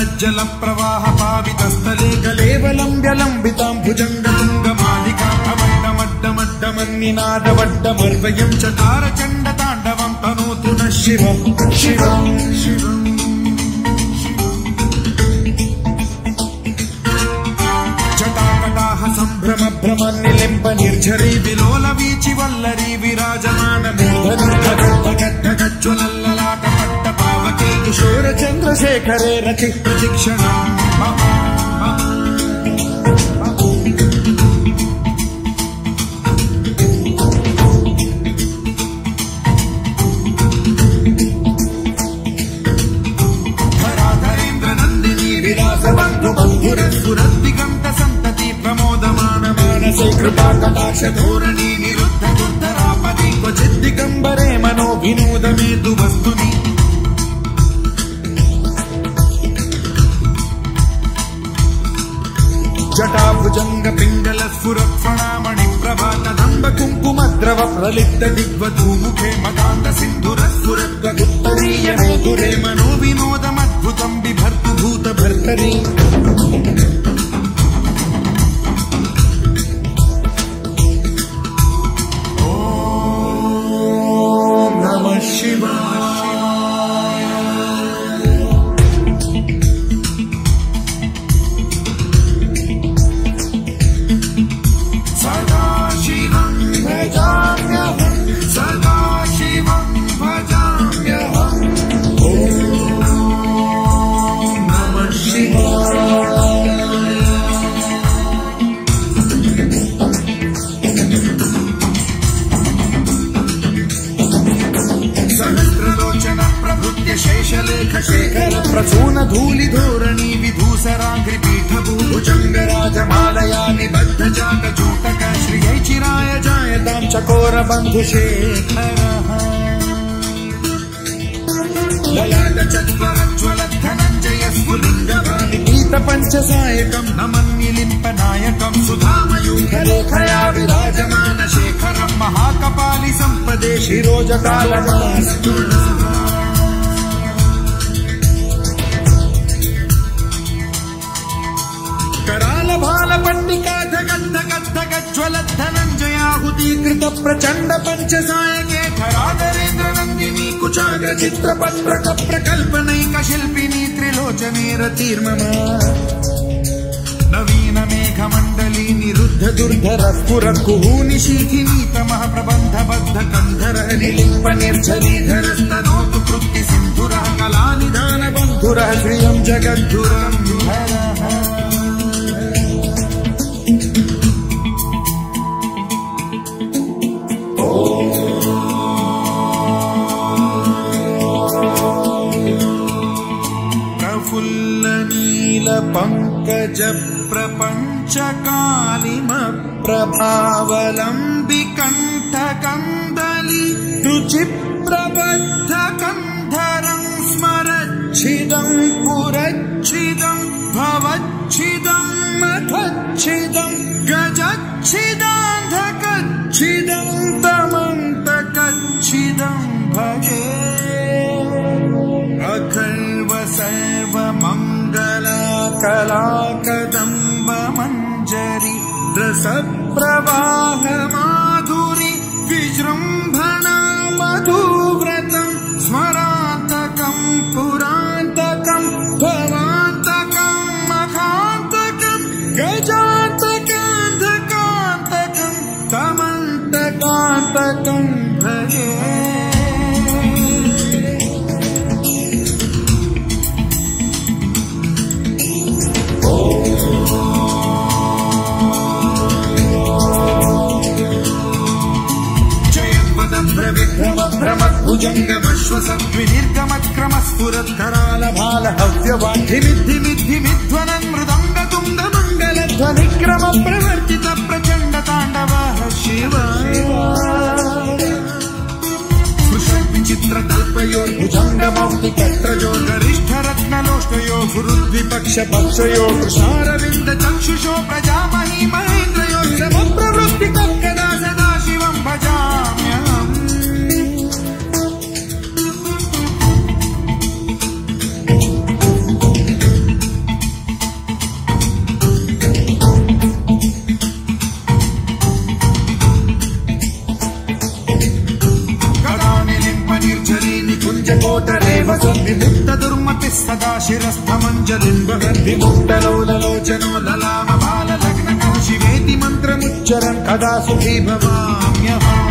जल प्रवाह पावितस्थले कलेवलम्ब्यलम्बितां भुजङ्गतुङ्गमालिकामड्डमड्डमन्निनादवड्डमर्वयं चकारचण्डताण्डवं तनोतु नः शिवं शिवं शिवम् जटाकटाह सम्भ्रम भ्रम निलिम्ब निर्झरी विलोल वीचि वल्लरी विराजमान मूर्धनिर्धगज्ज्वलल्ललाट पट्ट पावके किशोर चन्द्रशेखरे रति प्रशिक्षणम् धराधरेन्द्र नन्दिनी विलास बन्धु बन्धुरस्फुरद्दिगन्त सन्तति प्रमोदमान मानसे कृपा कटाक्ष धोरणी निरुद्ध दुर्धरापदि क्वचिद्दिगम्बरे मनो विनोद मेतु वस्तुनि जटाभुजंग पिंगल स्फुरत्फणामणि प्रभातदम्ब कुङ्कुमद्रव प्रलिप्त दिग्वधूमुखे मदान्त सिन्धुर स्फुरद्वगुत्तरीय मेधुरे मनो विनोदमद्भुतं बिभर्तु भूत भर्तरि ॐ नमः शिवाय शेषलेख शेखर प्रसून धूलि धोरणी विधूसराग्रि पीठभूभुजङ्गराजमालया निबद्ध चाटचूटक श्रियै चिराय जायतां चकोर बन्धुशेखरः ललाट चत्वरज्ज्वलद्धनञ्जय स्फुलिङ्गवाणि पीत पञ्चसायकं नमन्निलिम्पनायकं सुधामयूखरेखया विराजमान शेखरं महाकपालि सम्पदे शिरोजकालमास्तु कराल भाल पट्टिका धगद्ध गद्ध गज्ज्वलद्धनञ्जयाहुतीकृत प्रचण्ड पञ्चसायके धराधरेन्द्र नन्दिनी कुचाग्र चित्रपत्रक प्रकल्पनैक शिल्पिनी त्रिलोचने रतिर्मम नवीन मेघमण्डली निरुद्ध दुर्धर स्फुर कुहूनि शीथिनी तमः प्रबन्ध बद्ध कन्धर निलिम्प निर्झरीधरस्तनोतु कृत्ति सिन्धुरः कलानिधान बन्धुरः श्रियं जगद्धुरं हरः प्रफुल्ल नील पंकज प्रपंच कालिम प्रभावलंबि कंठ कंदली रुचि प्रबद्ध कंधरं स्मरच्छिदं पुरच्छिदं भवच्छिदं मथच्छिदं गजच्छिदान्धकच्छिदं तमन्तकच्छिदं भजे अखर्व सर्व मंगला कला कदम्ब मंजरी रस प्रवाह माधुरी विजृंभणा मधुव्रतं स्मरान्तकं पुरान्तकं भवान्तकं मखान्तकं गजान्तकान्धकान्तकं तमन्तकान्तकं भजे भ्रमद्भुजङ्गमश्वसद्विनिर्गमत्क्रमस्फुरत्कराल भाल हव्यवाढ्यमिद्धिमिद्धिमिध्वनन् मृदङ्गतुङ्गमङ्गलध्वनिक्रम प्रवर्तित प्रचण्ड ताण्डवः शिवाय विचित्रकल्पयोर्भुजङ्गमौक्तिकत्रयो गरिष्ठरत्नलोष्टयो गुरुद्विपक्षपक्षयो कृशारविन्द चक्षुषो प्रजामही महेन्द्रयो समप्रवृत्तिकं कदा सदा शिवं भजाम्यहम् विमुक्त दुर्मतिः सदा शिरस्थमञ्जलिम्बगद्विमुक्तलोललोचनो ललामबाललग्नकं शिवेति मन्त्रमुच्चरन् कदा सुखी भवाम्यहम्